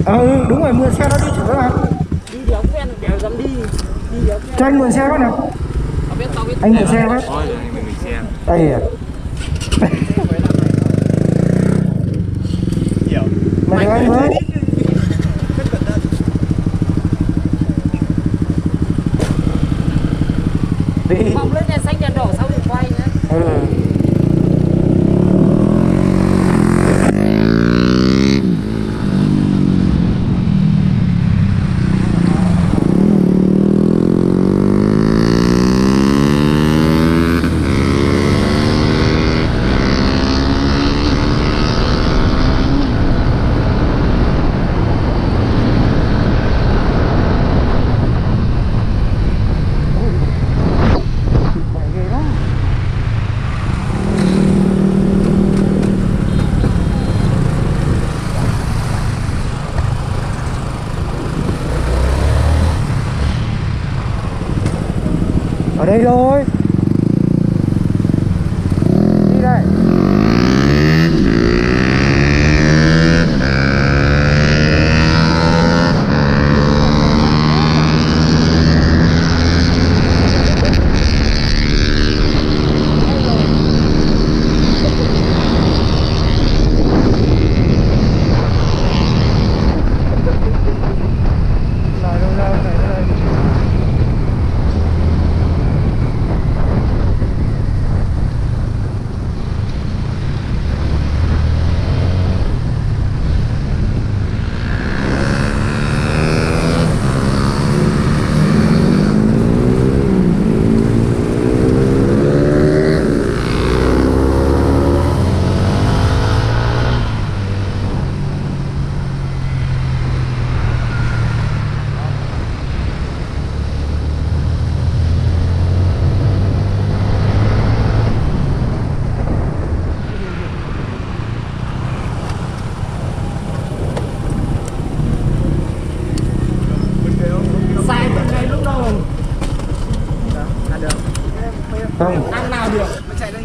Ừ đúng rồi, mượn xe nó đi chở mà. Đi đéo quen đéo dám đi. Đi đéo quen. Cho anh mượn xe phát nào. Anh mượn xe phát. Thôi mình xem. Đây à. Mày đưa anh với. Đi. Không lên đèn xanh đèn đỏ sau thì quay nhé. Ừ. Ở đây thôi. Đi đây. Sai từ ngày lúc đầu. Không. Ăn nào được. Nó chạy